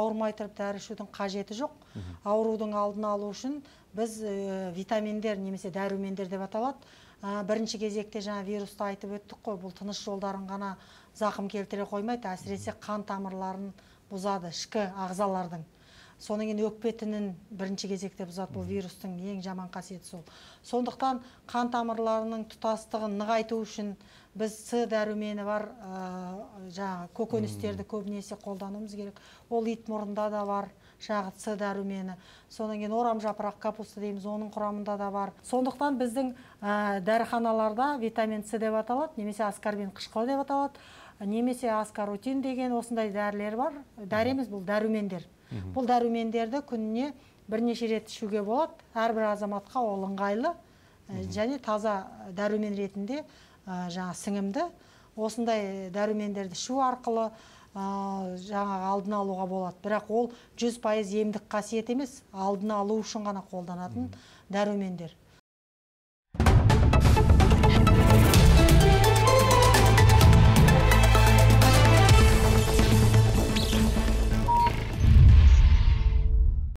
ауырмай тұрып дәрі ішудің қажеті жоқ. Аурудың алдын алу үшін біз витаминдер немесе дәрумендер деп аталады. Бірінші кезекте жаңа вирусты айтып өттік қой, бұл тыныс жолдарын ғана зақым келтіре қоймайды, әсіресе қан тамырларын бұзады, ішкі ағзалардың. Соның кейін өкпе тінін бірінші кезекте бұзады, бұл вирустың ең жаман қасиеті сол. Сондықтан қан тамырларының тұтастығын нығайту үшін біз С дәрумені бар жаңа көкөністерді көбінесе қолдануымыз керек. Ол ит мұрында да бар, жаңағы С дәрумені. Содан кейін орам жапырақ капуста дейміз, оның құрамында да бар. Сондықтан біздің дәріханаларда витамин С деп аталады, немесе аскорбин қышқылы деп аталады, немесе аскорутин деген осындай дәрілер бар. Дәрі емес, бұл дәрумендер. Бұл дәрумендерді күніне бірнеше рет ішуге болады. Әрбір азаматқа ол ыңғайлы және таза дәрумен ретінде жаңа сіңімді. Осындай дәрумендерді ішу арқылы жаңағы алдын алуға болады. Бірақ ол 100% емдік қасиет емес, алдын алу үшін ғана қолданатын дәрумендер.